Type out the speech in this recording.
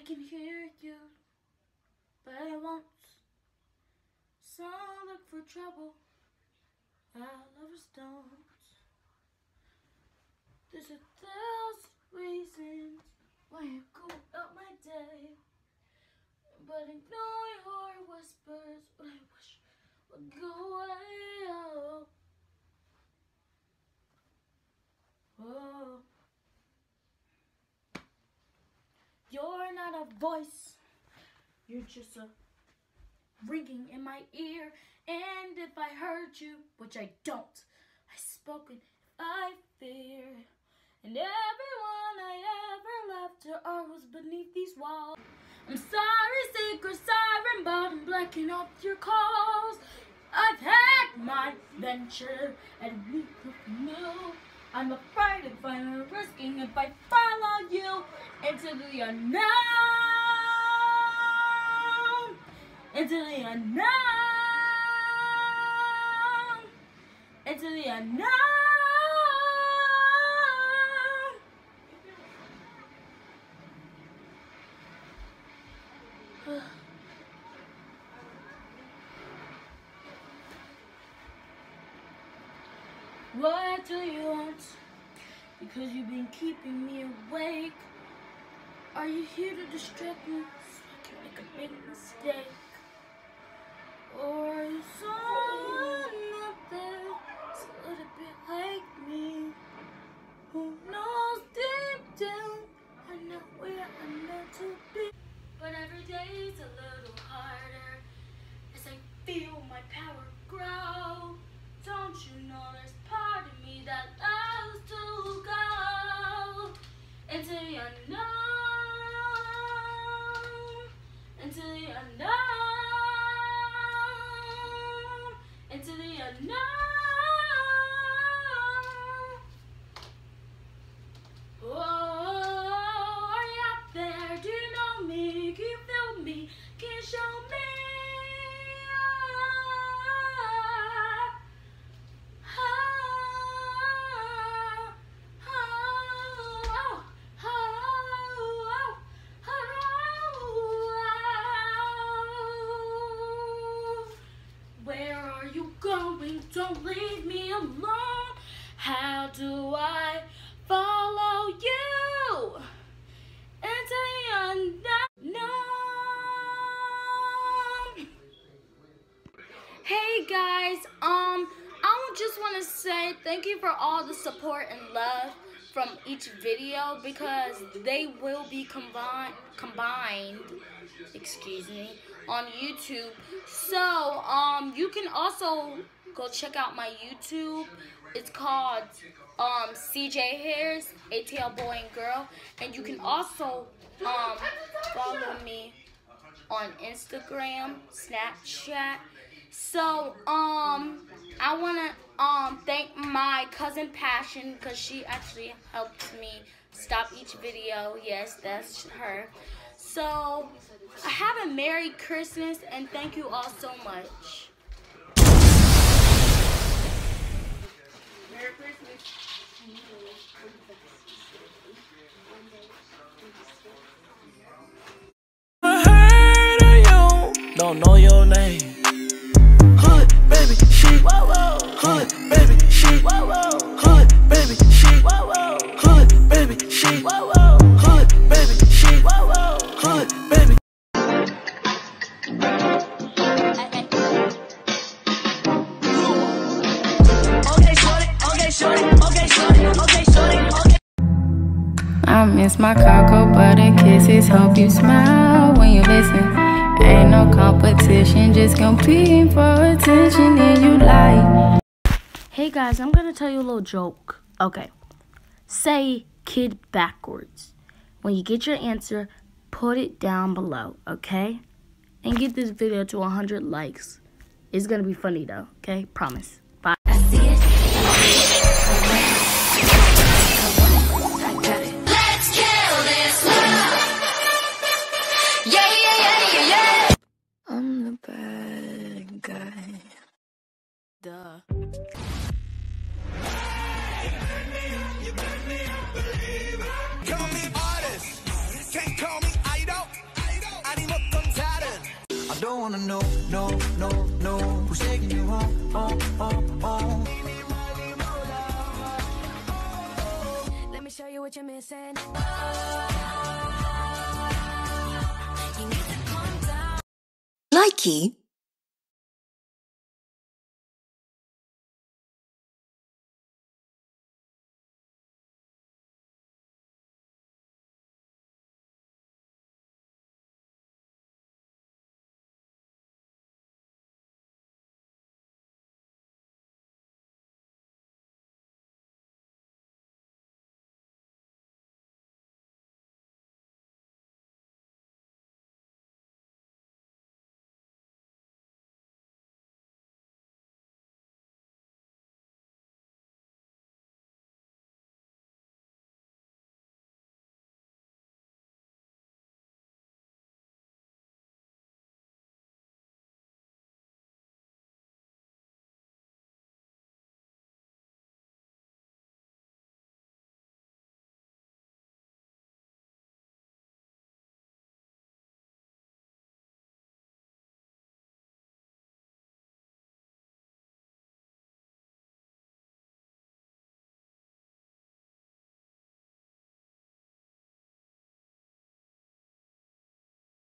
can hear you, but I won't. Some look for trouble, our lovers don't. There's 1,000 reasons why I go about my day, but ignore your whispers when I wish would go away. Oh. Oh. You're not a voice, you're just a ringing in my ear. And if I heard you, which I don't, I spoken if I fear. And everyone I ever loved or was beneath these walls. I'm sorry, secret siren, but I'm blacking out your calls. I've had my venture and we don't know. I'm afraid if I'm risking if I follow you into the unknown. Into the unknown. Into the unknown. What do you want? Because you've been keeping me awake. Are you here to distract me so I can make a big mistake? Or are you someone out there that's a little bit like me, who knows deep down I know where I'm meant to be? But every day's a little harder as I feel my power grow. Don't you know there's part of me that loves to go into the unknown, into the unknown, into the unknown. Oh, are you out there? Do you know me? Can you feel me? Can you show me? Don't leave me alone. How do I follow you into the unknown? Hey guys, I just want to say thank you for all the support and love from each video, because they will be combined, excuse me, on YouTube. So you can also go check out my YouTube. It's called CJ Hairs, ATL Boy and Girl. And you can also follow me on Instagram, Snapchat. So I wanna thank my cousin Passion, because she actually helped me stop each video. Yes, that's her. So have a Merry Christmas and thank you all so much. Merry Christmas. I heard of you, don't know your name. Hood, baby, she. Hood, baby, she. Hood, baby, she. Hood, baby, she. Hood, baby, she. Hood, baby. I miss my cocoa butter kisses. Hope you smile when you listen. Ain't no competition, just competing for attention, and you like. Hey guys, I'm gonna tell you a little joke. Okay, say kid backwards. When you get your answer, put it down below, okay? And get this video to 100 likes. It's gonna be funny though, okay? Promise. Bye. I'm the bad guy. Duh. Call me artist, can't call me idol. wanna know, who's taking you home, Let me show you what you're missing. Likey